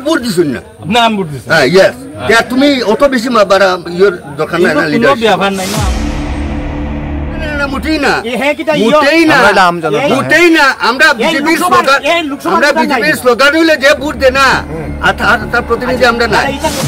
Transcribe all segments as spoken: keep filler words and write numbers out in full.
Vote দিছুন না আপনার নাম ভোট দিছেন হ্যাঁ ইয়েস তে তুমি অত বেশি বাড়া ইয়োর দরকার নাই না লিডার ব্যাপার নাই না মুটেই না এ হে কিটা মুটেই না আমরা নাম জানো মুটেই না আমরা বিজেপির স্লোগান আমরা বিজেপির স্লোগান হইলে যে ভোট দে না আর তার প্রতিনিধি আমরা না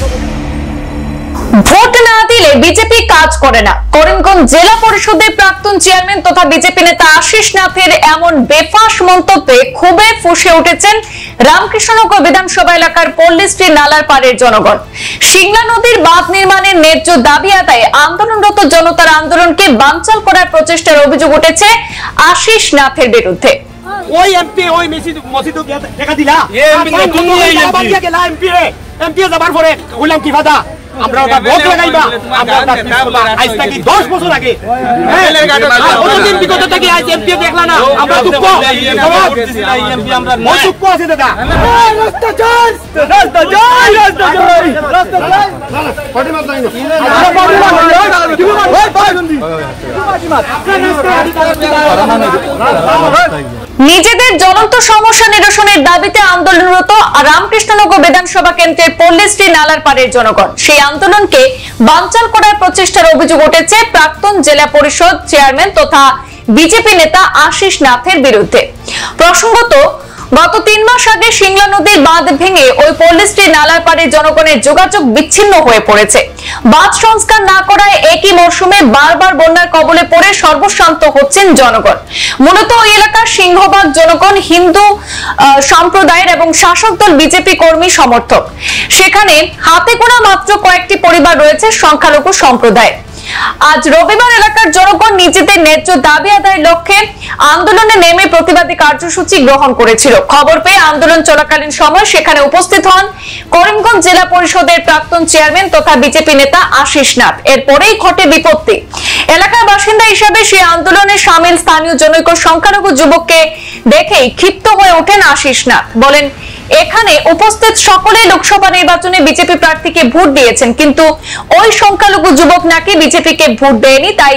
ভোট না দিলে বিজেপি কাজ করে না। করিমগঞ্জ জেলা পরিষদের প্রাক্তন চেয়ারম্যান তথা বিজেপি নেতা আশিস নাথের এমন বেফাঁস মন্তব্যে ক্ষোভে ফুঁসে উঠেছেন রামকৃষ্ণনগর বিধানসভা এলাকার পল্লীশ্রী নালার পাড়ের জনগণ। সিংলা নদীর বাঁধ নির্মাণের ন্যায্য দাবি আদায়ে আন্দোলনরত জনতার আন্দোলনকে বানচাল করার প্রচেষ্টার অভিযোগ উঠেছে আশিস নাথের বিরুদ্ধে। ওই এমপি ওই মেসি মসজিদ দেখা দিলা এমপি নতুন এমপি গেলা এমপি এমপি যাবার পরে কইলাম কি ফাদা আমরা ওটা ভোট লাগাইবা আমরা ওটা আজ থেকে দশ বছর আগে কতদিন বিগত থেকে আজ এমপি দেখলা না আমরা দুঃখ এমপি আমরা মই দুঃখ আছে দাদা রাস্তা চাই রাস্তা চাই রাস্তা চাই রাস্তা চাই পার্টি মাত নাই না আমরা পার্টি মাত নাই কি বল ওই পার্টি মাত নিজেদের জ্বলন্ত সমস্যা নিরসনের দাবিতে আন্দোলনরত রামকৃষ্ণনগর বিধানসভা কেন্দ্রের পল্লীশ্রী নালার পাড়ের জনগণ সেই আন্দোলনকে বানচাল করার প্রচেষ্টার অভিযোগ উঠেছে প্রাক্তন জেলা পরিষদ চেয়ারম্যান তথা বিজেপি নেতা আশিস নাথের বিরুদ্ধে। প্রসঙ্গত গত তিন মাস আগে সিংলা নদীর বাঁধ ভেঙে ওই পল্লীশ্রী নালার পাড়ের জনগণের যোগাযোগ বিচ্ছিন্ন হয়ে পড়েছে। বাঁধ সংস্কার না করায় একই মরশুমে বারবার বন্যার কবলে পড়ে সর্বশান্ত হচ্ছেন জনগণ। মূলত ওই এলাকার সিংহভাগ জনগণ হিন্দু সম্প্রদায়ের এবং শাসক দল বিজেপি কর্মী সমর্থক। সেখানে হাতে গোনা মাত্র কয়েকটি পরিবার রয়েছে সংখ্যালঘু সম্প্রদায়। আজ রবিবার এলাকার জনগণ নিজেদের ন্যায্য দাবি আদায়ের লক্ষ্যে আন্দোলনে নেমে প্রতিবাদী কার্যসূচি গ্রহণ করেছিল। খবর পেয়ে আন্দোলন চলাকালীন সময় সেখানে উপস্থিত হন করিমগঞ্জ জেলা পরিষদের প্রাক্তন চেয়ারম্যান তথা বিজেপি নেতা আশিস নাথ। এরপরেই ঘটে বিপত্তি। এলাকার বাসিন্দা হিসেবে সেই আন্দোলনে সামিল স্থানীয় জনৈক সংখ্যালঘু যুবককে দেখেই ক্ষিপ্ত হয়ে ওঠেন আশিস নাথ। বলেন, এখানে উপস্থিত সকলে লোকসভা নির্বাচনে বিজেপি প্রার্থীকে ভোট দিয়েছেন, কিন্তু ওই সংখ্যালঘু যুবক নাকি বিজেপিকে ভোট দেয়নি, তাই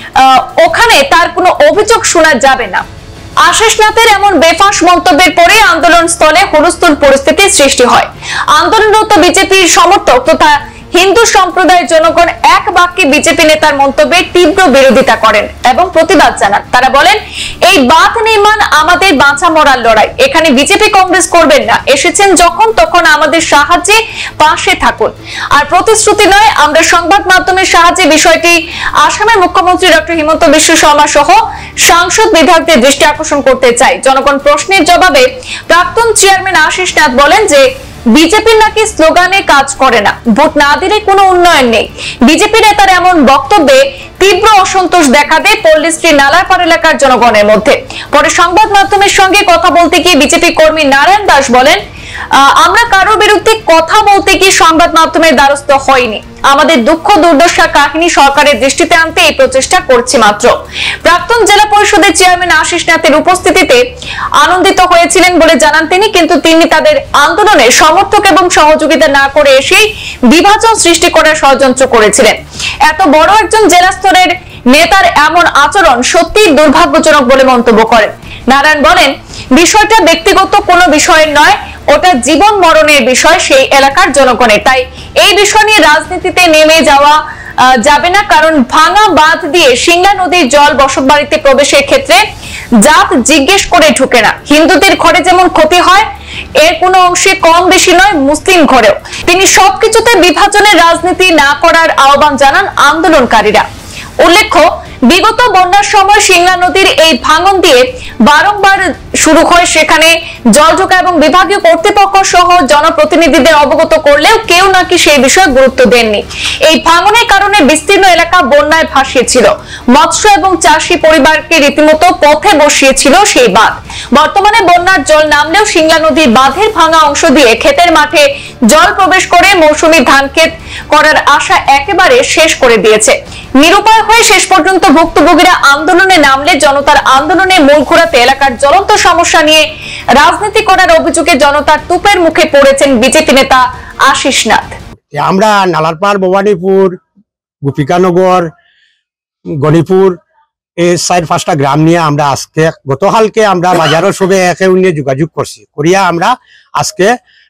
ওখানে তার কোনো অভিযোগ শোনা যাবে না। আশিস নাথের এমন বেফাঁস মন্তব্যের পরে আন্দোলন স্থলে হুলস্থুল পরিস্থিতির সৃষ্টি হয়। আন্দোলনরত বিজেপির সমর্থক তথা হিন্দু সম্প্রদায়ের জনগণ এক বাক্যে বিজেপি নেতার মন্তব্যের তীব্র বিরোধিতা করেন এবং প্রতিবাদ জানান। তারা বলেন, এই বাঁধ নির্মাণ আমাদের বাঁচা মরার লড়াই, এখানে বিজেপি কংগ্রেস করবেন না, এসেছেন যখন তখন আমাদের সাহায্যে পাশে থাকুন, আর প্রতিশ্রুতি নয়। আমরা সংবাদ মাধ্যমের সাহায্যে বিষয়টি আসামের মুখ্যমন্ত্রী ডক্টর হিমন্ত বিশ্ব শর্মা সহ সাংসদ বিধায়কদের দৃষ্টি আকর্ষণ করতে চাই। জনগণ প্রশ্নের জবাবে প্রাক্তন চেয়ারম্যান আশিস নাথ বলেন যে বিজেপি নাকি স্লোগানে কাজ করে না, ভোট না দিলে কোনো উন্নয়ন নেই। বিজেপি নেতার এমন বক্তব্যে তীব্র অসন্তোষ দেখা দেয় পল্লীশ্রী নালারপাড় এলাকার জনগণের মধ্যে। পরে সংবাদ মাধ্যমের সঙ্গে কথা বলতে গিয়ে বিজেপি কর্মী নারায়ণ দাস বলেন, আমরা কারোর বিরুদ্ধে কথা বলতে গিয়ে সংবাদ মাধ্যমের দ্বারস্থ হয়নি, আমাদের দুঃখ দুর্দশা কাহিনী সরকারের দৃষ্টিতে আনতে এই প্রচেষ্টা করছি মাত্র। প্রাক্তন জেলা পরিষদের চেয়ারম্যান আশিস নাথের উপস্থিতিতে আনন্দিত হয়েছিলেন বলে জানান তিনি, কিন্তু তিনি তাদের আন্দোলনের সমর্থক এবং সহযোগিতা না করে এসেই বিভাজন সৃষ্টি করার ষড়যন্ত্র করেছিলেন। এত বড় একজন জেলা স্তরের নেতার এমন আচরণ সত্যিই দুর্ভাগ্যজনক বলে মন্তব্য করেন। নারায়ণ বলেন, বিষয়টা ব্যক্তিগত কোনো বিষয়ের নয়, ওটা জীবন মরণের বিষয় সেই এলাকার জনগণের, তাই এই বিষয় নিয়ে রাজনীতিতে নেমে যাওয়া যাবে না। কারণ ভাঙা বাঁধ দিয়ে সিংলা নদীর জল বসতবাড়িতে প্রবেশের ক্ষেত্রে জাত জিজ্ঞেস করে ঢুকে না। হিন্দুদের ঘরে যেমন ক্ষতি হয়, এর কোনো অংশে কম বেশি নয় মুসলিম ঘরেও। তিনি সবকিছুতে বিভাজনের রাজনীতি না করার আহ্বান জানান আন্দোলনকারীরা। উল্লেখ্য, বিগত বন্যার সময় সিংলা নদীর এই ভাঙন দিয়ে বারংবার শুরু হয়, সেখানে জল ঢোকা এবং বিভাগীয় কর্তৃপক্ষ সহ জনপ্রতিনিধিদের অবগত করলেও কেউ নাকি সেই বিষয়ে গুরুত্ব দেননি। এই ভাঙনের কারণে বিস্তীর্ণ এলাকা বন্যায় ভাসিয়েছিল, মৎস্য এবং চাষী পরিবারকে রীতিমতো পথে বসিয়েছিল সেই বাঁধ। বর্তমানে বন্যার জল নামলেও সিংলা নদীর বাঁধের ভাঙা অংশ দিয়ে ক্ষেতের মাঠে জল প্রবেশ করে মৌসুমী ধান ক্ষেত করার আশা একেবারে শেষ করে দিয়েছে। নিরুপায় হয়ে শেষ পর্যন্ত ভুক্তভোগীরা আন্দোলনে নামলে জনতার আন্দোলনে মূল ঘোরাতে এলাকার জ্বলন্ত সমস্যা নিয়ে রাজনীতি করার অভিযোগে জনতার তুপের মুখে পড়েছেন বিজেপি নেতা আশিস নাথ। আমরা নালারপাড়, ভবানীপুর, গোপিকানগর, গণিপুর এই চার পাঁচটা গ্রাম নিয়ে আমরা আজকে গতকালকে আমরা বাজারের সবে একে নিয়ে যোগাযোগ করছি করিয়া আমরা আজকে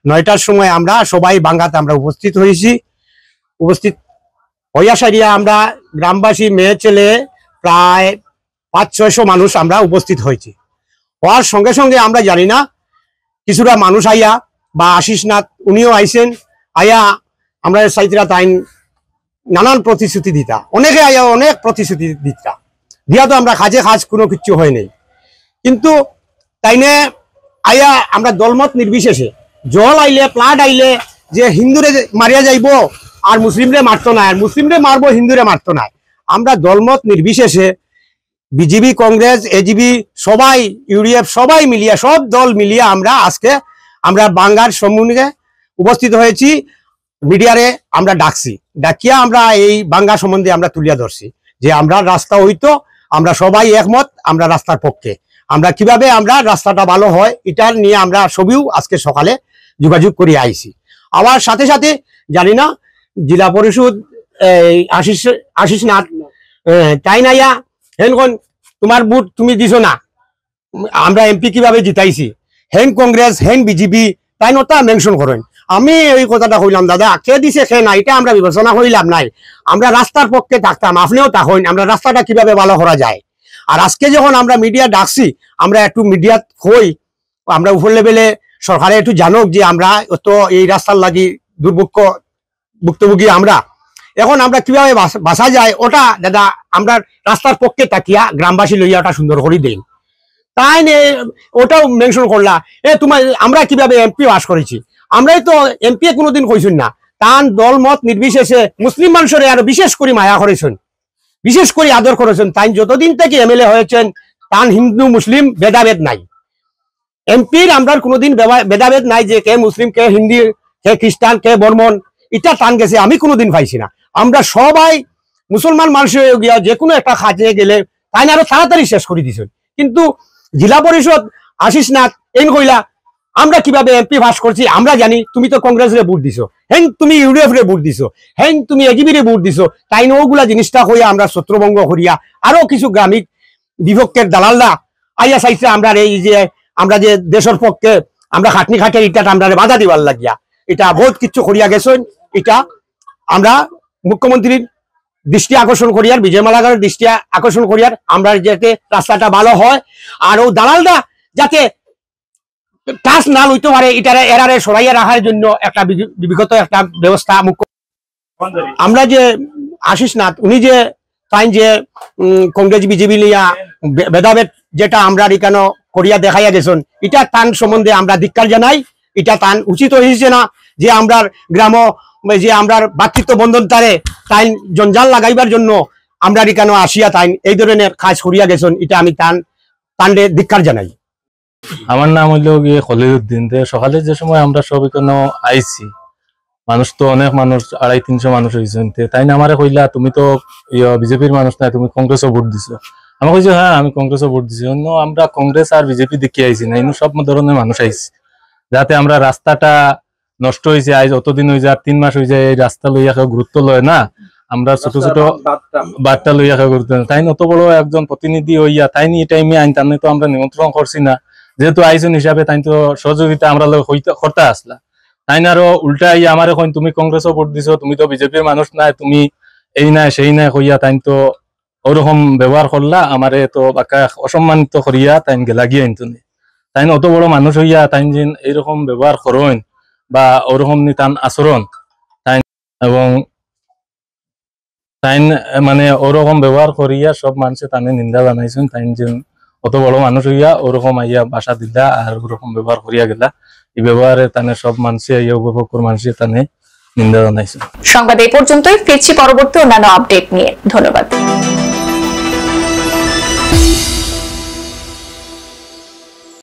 নয়টার সময় আমরা সবাই বাঙ্গাতে আমরা উপস্থিত হয়েছি। উপস্থিত হইয়া সারিয়া আমরা গ্রামবাসী মেয়ে ছেলে প্রায় পাঁচ ছয়শো মানুষ আমরা উপস্থিত হয়েছি। হওয়ার সঙ্গে সঙ্গে আমরা জানি না কিছুটা মানুষ আইয়া বা আশিস নাথ উনিও আইসেন, আইয়া আমরা সাইতরা তাই নানান প্রতিশ্রুতি দিতা, অনেকে আইয়া অনেক প্রতিশ্রুতি দিতা দিয়া তো আমরা কাজে কাজ কোনো কিছু হয় নাই। কিন্তু তাইনে আইয়া আমরা দলমত নির্বিশেষে জল আইলে প্লাট আইলে যে হিন্দুরে মারিয়া যাইব আর মুসলিমরে মারতো না, আর মুসলিমরে মারবো হিন্দুরে মারতো না, আমরা দলমত নির্বিশেষে বিজেপি কংগ্রেস এজিবি সবাই ইউডিএফ সবাই মিলিয়ে সব দল মিলিয়ে আমরা আজকে আমরা বাঙ্গার সম্মুখে উপস্থিত হয়েছি। মিডিয়ারে আমরা ডাকছি, ডাকিয়া আমরা এই বাঙ্গা সম্বন্ধে আমরা তুলিয়া ধরছি যে আমরা রাস্তা হইতো আমরা সবাই একমত, আমরা রাস্তার পক্ষে, আমরা কিভাবে আমরা রাস্তাটা ভালো হয় এটার নিয়ে আমরা সবিও আজকে সকালে যোগাযোগ করে আইছি। আবার সাথে সাথে জানি না জেলা পরিষদ আশিস আশিস নাথ তাই নাইয়া হেন কোন তোমার বুট তুমি দিছো না, আমরা এমপি কিভাবে জিতাইছি, হেন কংগ্রেস হেন বিজেপি তাই নটা মেনশন করেন। আমি এই কথাটা কইলাম দাদা কে দিছে কে না এটা আমরা বিবেচনা করিলাম নাই, আমরা রাস্তার পক্ষে থাকতাম, আপনিও থাকেন, আমরা রাস্তাটা কিভাবে ভালো করা যায়। আর আজকে যখন আমরা মিডিয়া ডাকছি আমরা একটু মিডিয়া হই, আমরা উপর লেভেলে সরকারে একটু জানুক যে আমরা তো এই রাস্তার লাগি দুর্ভোগ ভুক্তভোগী, আমরা এখন আমরা কিভাবে বাসা যায় ওটা দাদা আমরা রাস্তার পক্ষে তাকিয়া গ্রামবাসী লইয়া ওটা সুন্দর করে দেই, তাই ওটাও মেনশন করলা। এ তোমার আমরা কিভাবে এমপি পাস করেছি, আমরাই তো এমপি কোনোদিন কইছেন না, তান দল মত নির্বিশেষে মুসলিম মানুষের আরো বিশেষ করে মায়া করেছেন, বিশেষ করে আদর করেছেন। তাই যতদিন থেকে এমএলএ হয়েছেন তান হিন্দু মুসলিম ভেদাভেদ নাই, এমপির আমরা কোনোদিন ভেদাভেদ নাই যে কে মুসলিম কে হিন্দি কে খ্রিস্টান কে বর্মন, এটা টান গেছে আমি কোনোদিন পাইছি না। আমরা সবাই মুসলমান মানুষ হয়ে গিয়া যে কোনো একটা কাজে গেলে তাই আরো তাড়াতাড়ি শেষ করে দিছেন। কিন্তু জেলা পরিষদ আশিস নাথ এন কইলা আমরা কিভাবে এমপি পাস করছি আমরা জানি, তুমি তো কংগ্রেসে ভোট দিছো, হেন তুমি ইউডিএফ রে ভোট দিছো, হেন তুমি এজিবি রে ভোট দিছো, তাই ওগুলা জিনিসটা হইয়া আমরা ছত্রভঙ্গ করিয়া আরো কিছু গ্রামীণ বিভক্তের দালালরা আইয়া চাইছে আমরা এই যে আমরা যে দেশের পক্ষে আমরা খাটনি খাটের ইটা আমরা বাধা দিবার লাগিয়া এটা বহুত কিছু করিয়া গেছেন। এটা আমরা মুখ্যমন্ত্রীর দৃষ্টি আকর্ষণ করিয়ার, বিজয় মালাকারের দৃষ্টি আকর্ষণ করিয়ার আমরা যাতে রাস্তাটা ভালো হয় আর ও দালালরা যাতে টাচ না লইতে পারে এটা এরারে সরাইয়া রাখার জন্য একটা বিগত একটা ব্যবস্থা মুখ্য আমরা যে আশিস নাথ উনি যে তাই যে কংগ্রেস বিজেপি লিয়া ভেদাভেদ যেটা আমরা কেন করিয়া দেখাইয়া গেছেন এটা তান সম্বন্ধে আমরা ধিক্কার জানাই। এটা তান উচিত হয়েছে না যে আমরা গ্রাম যে আমরা ভাতৃত্ব বন্ধন তারে তাই জঞ্জাল লাগাইবার জন্য আমরা কেন আসিয়া তাই এই ধরনের কাজ করিয়া গেছেন, এটা আমি তান তান্ডে ধিক্কার জানাই। আমার নাম হইল গিয়ে খলিলউদ্দিন। সকালে যে সময় আমরা সব এখানে আইছি মানুষ তো অনেক মানুষ আড়াই তিনশো মানুষ হয়েছেন, তাই না আমারে কইলা তুমি তো বিজেপির মানুষ নাই তুমি কংগ্রেসও ভোট দিছো, আমি কইছি হ্যাঁ আমি কংগ্রেসও ভোট দিছি। অন্য আমরা কংগ্রেস আর বিজেপি দেখে আইছি না, সব ধরনের মানুষ আইছি যাতে আমরা রাস্তাটা নষ্ট হয়েছে আজ অতদিন হয়ে যায় তিন মাস হয়ে যায় এই রাস্তা লইয়া কেউ গুরুত্ব লয় না, আমরা ছোট ছোট বার্তা লইয়া কেউ গুরুত্ব তাই অত বড় একজন প্রতিনিধি হইয়া তাই নি টাইমে আইন তার তো আমরা নিমন্ত্রণ করছি না, যেহেতু আইসন হিসাবে তাই তো সহযোগিতা আমরা করতে আসলা। তাই না আরো উল্টা ইয়া আমার এখন তুমি কংগ্রেসও ভোট দিছো তুমি তো বিজেপির মানুষ নাই তুমি এই নাই সেই নাই কইয়া তাই তো ওরকম ব্যবহার করলা আমারে তো বাকা অসম্মানিত করিয়া তাই গেলা গিয়ে আনতনি। তাই অত বড় মানুষ হইয়া তাই যেন এইরকম ব্যবহার করেন বা ওরকম নি তান আচরণ তাই এবং তাই মানে ওরকম ব্যবহার করিয়া সব মানুষে তানে নিন্দা জানাইছেন। তাই যেন অত বড় মানুষ হইয়া ওরকম আইয়া বাসা দিলা আর ওরকম ব্যবহার করিয়া গেলা, এই ব্যবহারে তানে সব মানুষে আইয়া উপভোগ করে মানুষে তানে নিন্দা জানাইছে। সংবাদ এই পর্যন্তই, ফিরছি পরবর্তী অন্যান্য আপডেট নিয়ে। ধন্যবাদ।